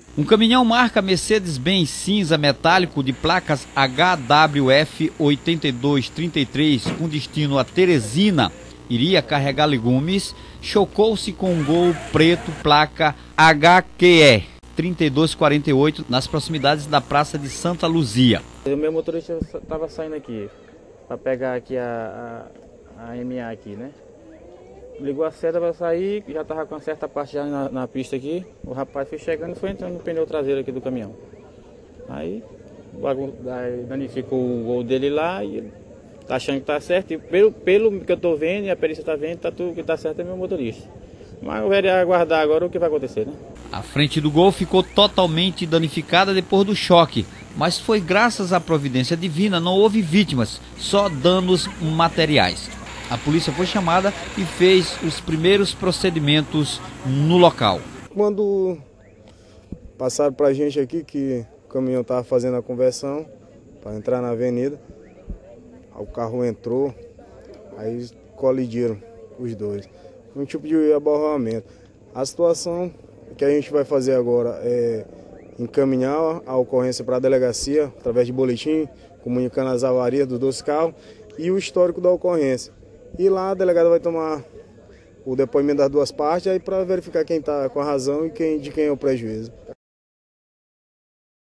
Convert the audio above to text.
Um caminhão marca Mercedes-Benz cinza metálico de placas HWF 8233 com destino a Teresina, iria carregar legumes, chocou-se com um Gol preto placa HQE 3248 nas proximidades da Praça de Santa Luzia. O meu motorista estava saindo aqui para pegar aqui a MA aqui, né? Ligou a seta para sair, já estava com uma certa parte já na pista aqui. O rapaz foi chegando e foi entrando no pneu traseiro aqui do caminhão. Aí danificou o Gol dele lá e ele tá achando que tá certo. E pelo que eu tô vendo e a perícia tá vendo, tá tudo que tá certo é meu motorista. Mas o velho é aguardar agora o que vai acontecer, né? A frente do Gol ficou totalmente danificada depois do choque, mas foi graças à providência divina, não houve vítimas, só danos materiais. A polícia foi chamada e fez os primeiros procedimentos no local. Quando passaram para a gente aqui que o caminhão estava fazendo a conversão para entrar na avenida, o carro entrou, aí colidiram os dois. Um tipo de aborramento. A situação que a gente vai fazer agora é encaminhar a ocorrência para a delegacia, através de boletim, comunicando as avarias dos dois carros e o histórico da ocorrência. E lá a delegada vai tomar o depoimento das duas partes aí para verificar quem está com a razão e de quem é o prejuízo.